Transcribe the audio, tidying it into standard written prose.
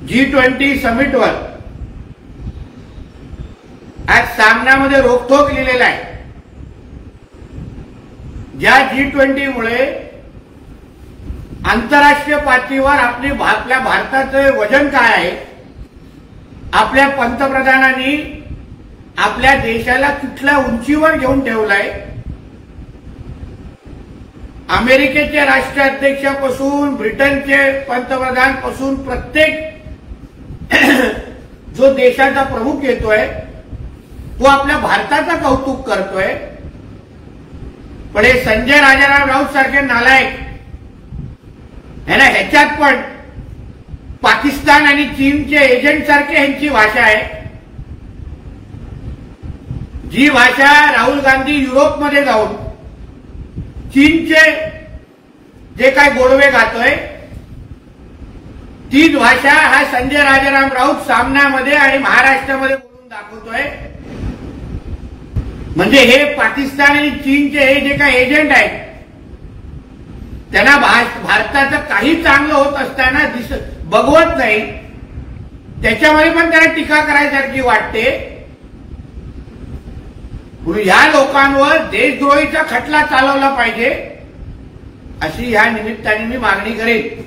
G20 समिटवर आज सामन्यामध्ये रोखोक लिहिलेला आहे। ज्या G20 मुळे आंतरराष्ट्रीय पातळीवर आपल्या भारताचे वजन काय आहे, आपल्या पंतप्रधानांनी आपल्या देशाला कुठल्या उंचीवर घेऊन ठेवलाय, अमेरिकेचे राष्ट्राध्यक्षापासून ब्रिटनचे पंतप्रधानपासून प्रत्येक जो देशाचा प्रमुख येतोय तो आपल्या भारताचा कौतुक करतोय। पण हे संजय राजाराम राऊत सारखे नालायक ह्याच्यात पण पाकिस्तान आणि चीनचे एजंट सारखे ह्यांची भाषा आहे। जी भाषा राहुल गांधी युरोपमध्ये जाऊन चीनचे जे काय गोडवे गातोय तीच भाषा हा संजय राजाराम राऊत सामन्यामध्ये आणि महाराष्ट्रामध्ये बोलून दाखवतोय। म्हणजे हे पाकिस्तान आणि चीनचे हे जे काही एजंट आहेत त्यांना भारताचं काही चांगलं होत असताना बघवत नाही, त्याच्यामध्ये पण त्यांना टीका करायसारखी वाटते। ह्या लोकांवर देशद्रोहीचा खटला चालवला पाहिजे अशी ह्या निमित्ताने मी मागणी करेन।